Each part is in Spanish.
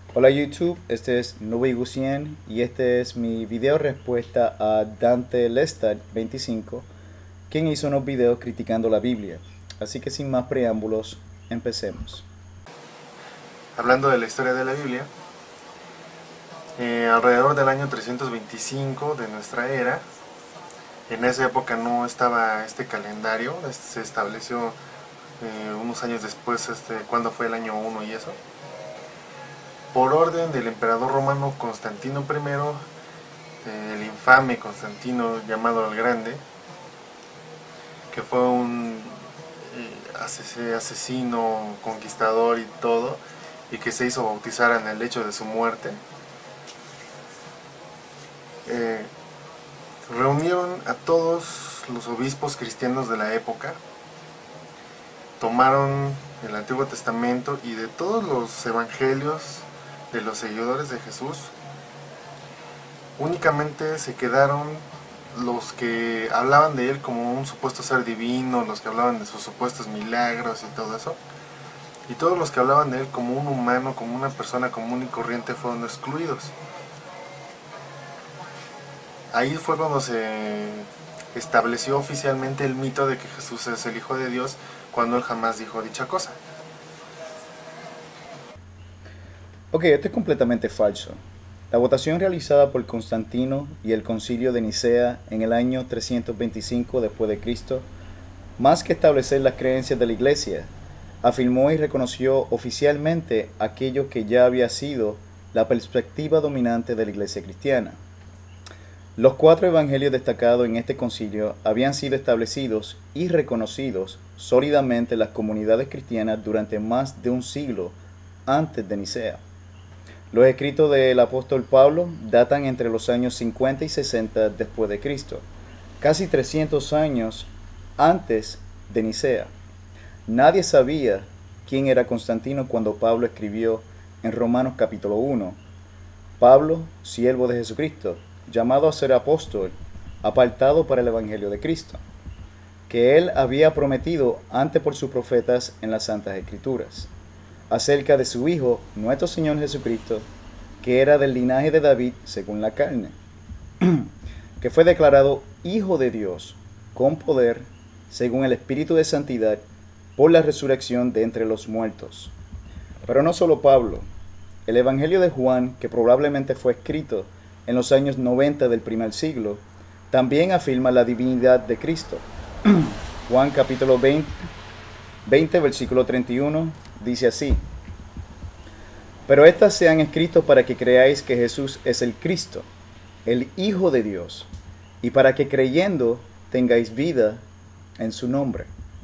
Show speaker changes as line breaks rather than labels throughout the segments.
Hola YouTube, este es Nubey Gusien y este es mi video respuesta a Dante Lestat 25, quien hizo unos videos criticando la Biblia. Así que sin más preámbulos, empecemos.
Hablando de la historia de la Biblia, alrededor del año 325 de nuestra era, en esa época no estaba este calendario, se estableció unos años después, cuando fue el año 1 y eso, por orden del emperador romano Constantino I, el infame Constantino llamado el Grande, que fue un asesino, conquistador y todo, y que se hizo bautizar en el hecho de su muerte. eh, Reunieron a todos los obispos cristianos de la época, tomaron el Antiguo Testamento y de todos los evangelios de los seguidores de Jesús, únicamente se quedaron los que hablaban de él como un supuesto ser divino, los que hablaban de sus supuestos milagros y todo eso, y todos los que hablaban de él como un humano, como una persona común y corriente fueron excluidos. Ahí fue cuando se estableció oficialmente el mito de que Jesús es el Hijo de Dios, cuando él jamás dijo dicha cosa.
Ok, esto es completamente falso. La votación realizada por Constantino y el Concilio de Nicea en el año 325 después de Cristo, más que establecer las creencias de la Iglesia, afirmó y reconoció oficialmente aquello que ya había sido la perspectiva dominante de la Iglesia cristiana. Los cuatro evangelios destacados en este concilio habían sido establecidos y reconocidos sólidamente en las comunidades cristianas durante más de un siglo antes de Nicea. Los escritos del apóstol Pablo datan entre los años 50 y 60 después de Cristo, casi 300 años antes de Nicea. Nadie sabía quién era Constantino cuando Pablo escribió en Romanos capítulo 1: Pablo, siervo de Jesucristo, llamado a ser apóstol, apartado para el Evangelio de Cristo, que él había prometido antes por sus profetas en las Santas Escrituras, acerca de su Hijo, nuestro Señor Jesucristo, que era del linaje de David según la carne, que fue declarado Hijo de Dios con poder, según el Espíritu de Santidad, por la resurrección de entre los muertos. Pero no solo Pablo. El Evangelio de Juan, que probablemente fue escrito en los años 90 del primer siglo, también afirma la divinidad de Cristo. Juan capítulo 20, versículo 31, dice así: Pero estas se han escrito para que creáis que Jesús es el Cristo, el Hijo de Dios, y para que creyendo tengáis vida en su nombre.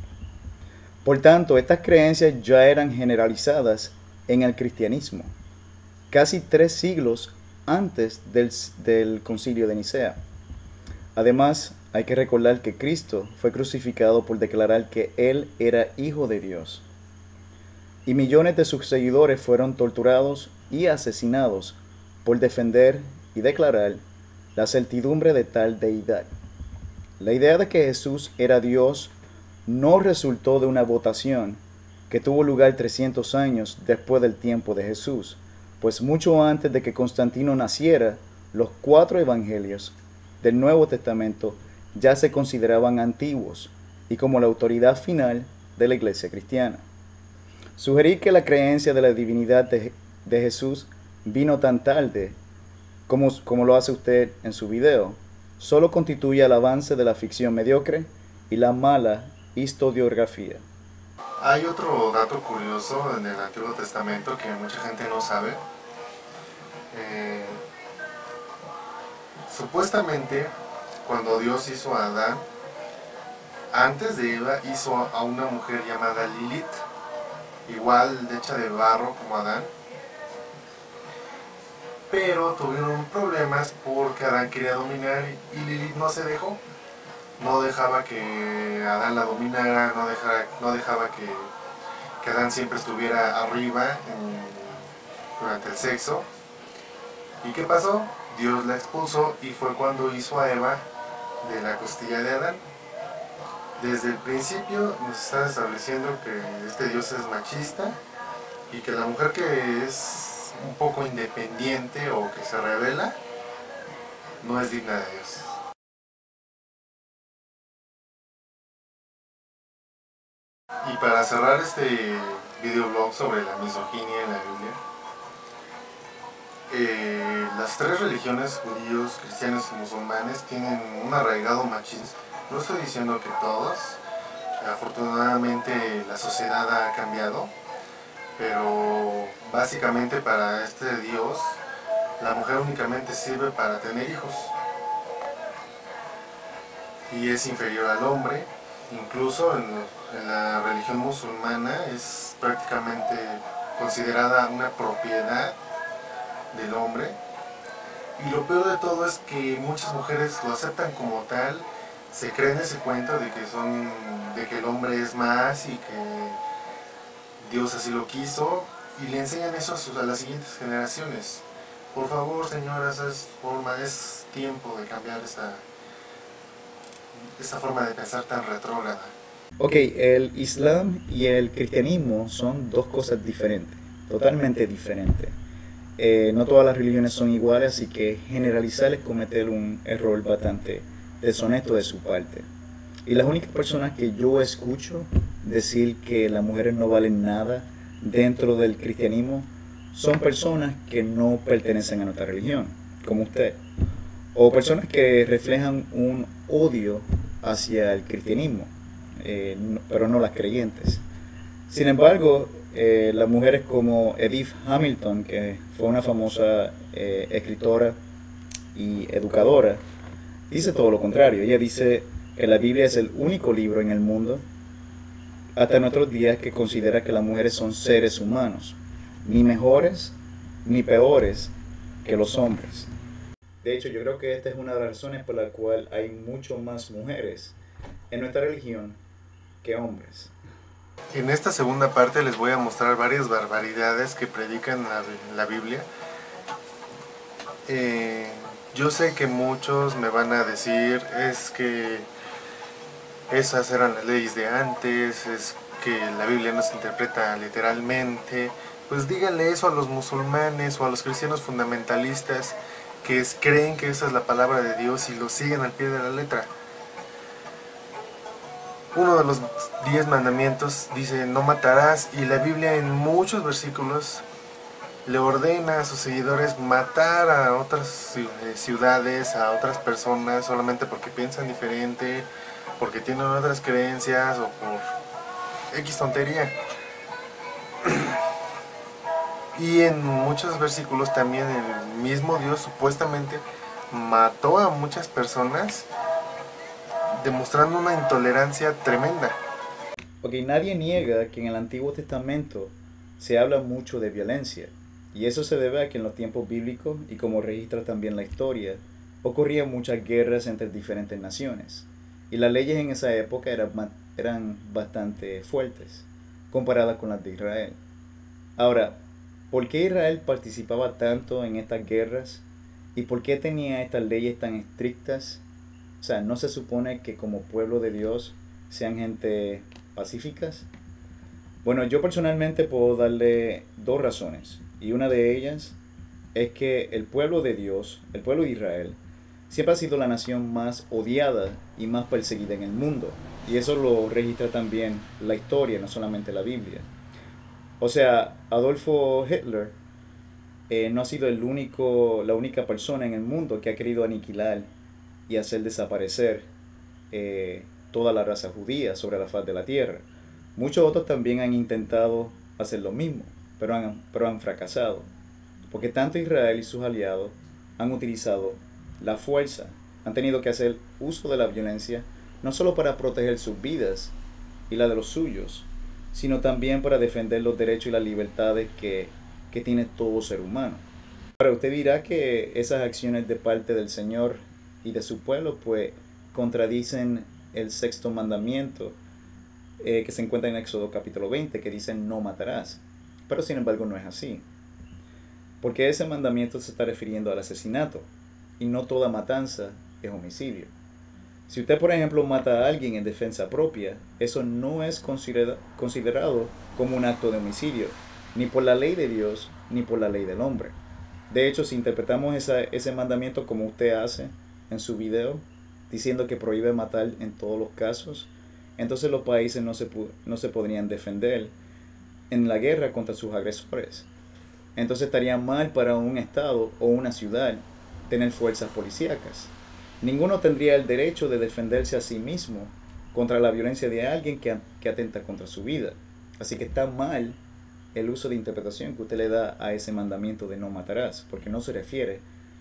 Por tanto, estas creencias ya eran generalizadas en el cristianismo, casi 3 siglos antes del Concilio de Nicea. Además, hay que recordar que Cristo fue crucificado por declarar que Él era Hijo de Dios. Y millones de sus seguidores fueron torturados y asesinados por defender y declarar la certidumbre de tal deidad. La idea de que Jesús era Dios no resultó de una votación que tuvo lugar 300 años después del tiempo de Jesús, pues mucho antes de que Constantino naciera, los 4 evangelios del Nuevo Testamento ya se consideraban antiguos y como la autoridad final de la Iglesia cristiana. Sugerir que la creencia de la divinidad de Jesús vino tan tarde como lo hace usted en su video, solo constituye el avance de la ficción mediocre y la mala historiografía.
Hay otro dato curioso en el Antiguo Testamento que mucha gente no sabe. Eh, Supuestamente, cuando Dios hizo a Adán, antes de Eva hizo a una mujer llamada Lilith, igual hecha de barro como Adán, pero tuvieron problemas porque Adán quería dominar y Lilith no se dejó. No dejaba que Adán la dominara, no dejaba que Adán siempre estuviera arriba durante el sexo. ¿Y qué pasó? Dios la expulsó y fue cuando hizo a Eva de la costilla de Adán. Desde el principio nos está estableciendo que este Dios es machista y que la mujer que es un poco independiente o que se revela, no es digna de Dios. Y para cerrar este videoblog sobre la misoginia en la Biblia, las tres religiones, judíos, cristianos y musulmanes, tienen un arraigado machismo. No estoy diciendo que todos, afortunadamente la sociedad ha cambiado, pero básicamente para este Dios, la mujer únicamente sirve para tener hijos y es inferior al hombre. Incluso en la religión musulmana es prácticamente considerada una propiedad del hombre. Y lo peor de todo es que muchas mujeres lo aceptan como tal, se creen ese cuento de que el hombre es más y que Dios así lo quiso, y le enseñan eso a las siguientes generaciones. Por favor, señoras, es tiempo de cambiar esta forma de pensar tan retrógrada.
Ok, el Islam y el cristianismo son dos cosas diferentes, totalmente diferentes. No todas las religiones son iguales, así que generalizar es cometer un error bastante deshonesto de su parte. Y las únicas personas que yo escucho decir que las mujeres no valen nada dentro del cristianismo son personas que no pertenecen a nuestra religión, como usted, o personas que reflejan un odio hacia el cristianismo, pero no las creyentes. Sin embargo, las mujeres como Edith Hamilton, que fue una famosa escritora y educadora, dice todo lo contrario. Ella dice que la Biblia es el único libro en el mundo hasta nuestros días que considera que las mujeres son seres humanos, ni mejores ni peores que los hombres. De hecho, yo creo que esta es una de las razones por la cual hay mucho más mujeres en nuestra religión que hombres.
En esta segunda parte les voy a mostrar varias barbaridades que predican la Biblia. Yo sé que muchos me van a decir, es que esas eran las leyes de antes, es que la Biblia no se interpreta literalmente. Pues díganle eso a los musulmanes o a los cristianos fundamentalistas que creen que esa es la palabra de Dios y lo siguen al pie de la letra. Uno de los 10 mandamientos dice no matarás, y la Biblia en muchos versículos le ordena a sus seguidores matar a otras ciudades, a otras personas solamente porque piensan diferente, porque tienen otras creencias o por X tontería. Y en muchos versículos también el mismo Dios supuestamente mató a muchas personas, demostrando una intolerancia tremenda.
Ok, nadie niega que en el Antiguo Testamento se habla mucho de violencia, y eso se debe a que en los tiempos bíblicos, y como registra también la historia, ocurrían muchas guerras entre diferentes naciones, y las leyes en esa época eran bastante fuertes, comparadas con las de Israel. Ahora, ¿por qué Israel participaba tanto en estas guerras? ¿Y por qué tenía estas leyes tan estrictas? O sea, ¿no se supone que como pueblo de Dios sean gente pacíficas? Bueno, yo personalmente puedo darle dos razones. Y una de ellas es que el pueblo de Dios, el pueblo de Israel, siempre ha sido la nación más odiada y más perseguida en el mundo. Y eso lo registra también la historia, no solamente la Biblia. O sea, Adolfo Hitler no ha sido la única persona en el mundo que ha querido aniquilar y hacer desaparecer toda la raza judía sobre la faz de la tierra. Muchos otros también han intentado hacer lo mismo, pero han fracasado, porque tanto Israel y sus aliados han utilizado la fuerza, han tenido que hacer uso de la violencia, no solo para proteger sus vidas y la de los suyos, sino también para defender los derechos y las libertades que tiene todo ser humano. Ahora usted dirá que esas acciones de parte del Señor y de su pueblo pues contradicen el sexto mandamiento que se encuentra en Éxodo capítulo 20, que dice no matarás. Pero sin embargo no es así, porque ese mandamiento se está refiriendo al asesinato, y no toda matanza es homicidio. Si usted, por ejemplo, mata a alguien en defensa propia, eso no es considerado como un acto de homicidio, ni por la ley de Dios, ni por la ley del hombre. De hecho, si interpretamos ese mandamiento como usted hace en su video, diciendo que prohíbe matar en todos los casos, entonces los países no se podrían defender en la guerra contra sus agresores. Entonces estaría mal para un estado o una ciudad tener fuerzas policíacas. Ninguno tendría el derecho de defenderse a sí mismo contra la violencia de alguien que atenta contra su vida. Así que está mal el uso de interpretación que usted le da a ese mandamiento de no matarás, porque no se refiere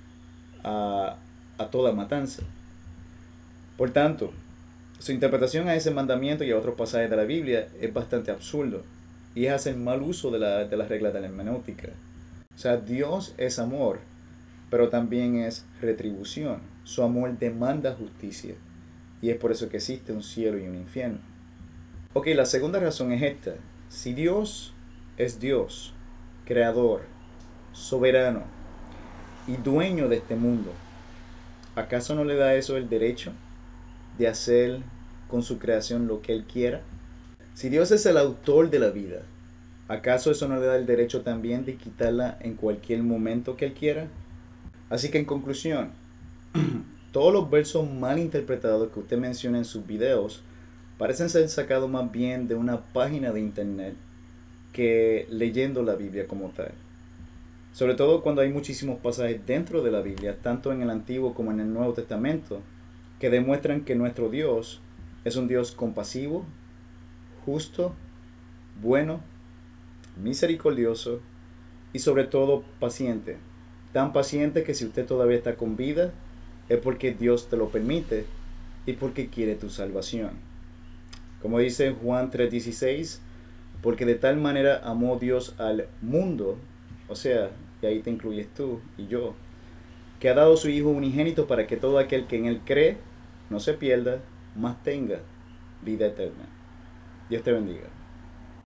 a toda matanza. Por tanto, su interpretación a ese mandamiento y a otros pasajes de la Biblia es bastante absurdo y es hacer mal uso de las reglas de la hermenéutica. O sea, Dios es amor, pero también es retribución. Su amor demanda justicia y es por eso que existe un cielo y un infierno. Ok, la segunda razón es esta. Si Dios es Dios, creador, soberano y dueño de este mundo, ¿acaso no le da eso el derecho de hacer con su creación lo que Él quiera? Si Dios es el autor de la vida, ¿acaso eso no le da el derecho también de quitarla en cualquier momento que Él quiera? Así que en conclusión, todos los versos mal interpretados que usted menciona en sus videos parecen ser sacados más bien de una página de internet que leyendo la Biblia como tal. Sobre todo cuando hay muchísimos pasajes dentro de la Biblia, tanto en el Antiguo como en el Nuevo Testamento, que demuestran que nuestro Dios es un Dios compasivo, justo, bueno, misericordioso y sobre todo paciente. Tan paciente que si usted todavía está con vida, es porque Dios te lo permite y porque quiere tu salvación. Como dice Juan 3:16, porque de tal manera amó Dios al mundo, o sea, y ahí te incluyes tú y yo, que ha dado su Hijo unigénito para que todo aquel que en Él cree no se pierda, mas tenga vida eterna. Dios te bendiga.